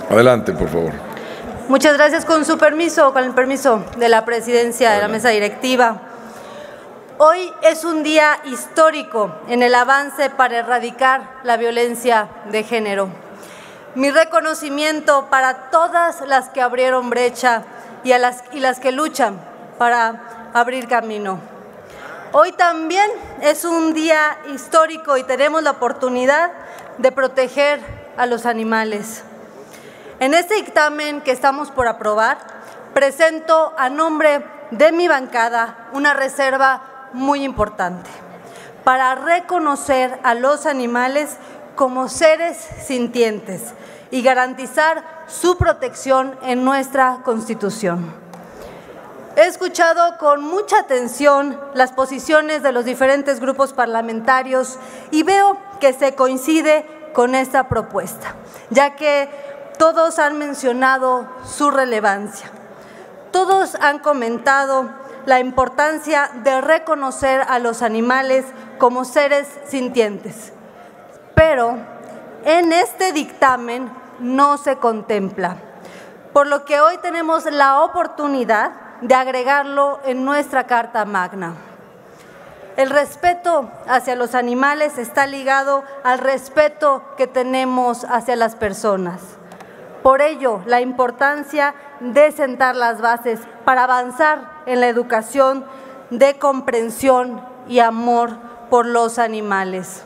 Adelante, por favor. Muchas gracias. Con su permiso, con el permiso de la presidencia de la mesa directiva. Hoy es un día histórico en el avance para erradicar la violencia de género. Mi reconocimiento para todas las que abrieron brecha y las que luchan para abrir camino. Hoy también es un día histórico y tenemos la oportunidad de proteger a los animales. En este dictamen que estamos por aprobar, presento a nombre de mi bancada una reserva muy importante para reconocer a los animales como seres sintientes y garantizar su protección en nuestra Constitución. He escuchado con mucha atención las posiciones de los diferentes grupos parlamentarios y veo que se coincide con esta propuesta, ya que todos han mencionado su relevancia. Todos han comentado la importancia de reconocer a los animales como seres sintientes. Pero en este dictamen no se contempla, por lo que hoy tenemos la oportunidad de agregarlo en nuestra Carta Magna. El respeto hacia los animales está ligado al respeto que tenemos hacia las personas. Por ello, la importancia de sentar las bases para avanzar en la educación de comprensión y amor por los animales.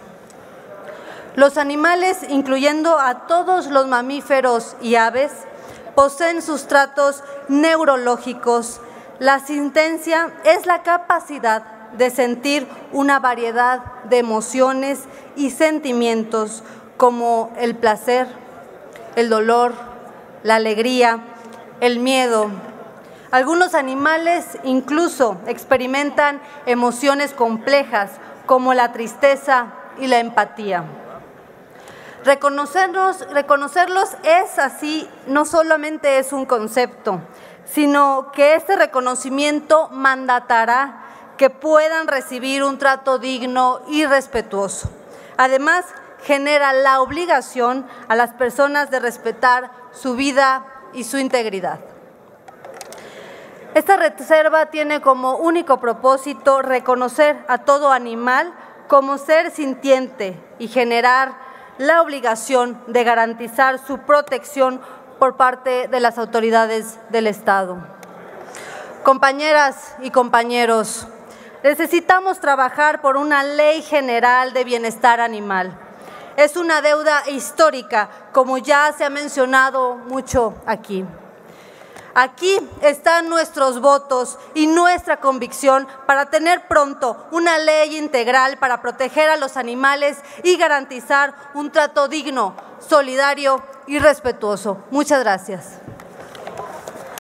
Los animales, incluyendo a todos los mamíferos y aves, poseen sustratos neurológicos. La sintencia es la capacidad de sentir una variedad de emociones y sentimientos como el placer, el dolor, la alegría, el miedo. Algunos animales incluso experimentan emociones complejas como la tristeza y la empatía. Reconocerlos es así, no solamente es un concepto, sino que este reconocimiento mandatará que puedan recibir un trato digno y respetuoso. Además, genera la obligación a las personas de respetar su vida y su integridad. Esta reserva tiene como único propósito reconocer a todo animal como ser sintiente y generar la obligación de garantizar su protección por parte de las autoridades del Estado. Compañeras y compañeros, necesitamos trabajar por una ley general de bienestar animal. Es una deuda histórica, como ya se ha mencionado mucho aquí. Aquí están nuestros votos y nuestra convicción para tener pronto una ley integral para proteger a los animales y garantizar un trato digno, solidario y respetuoso. Muchas gracias.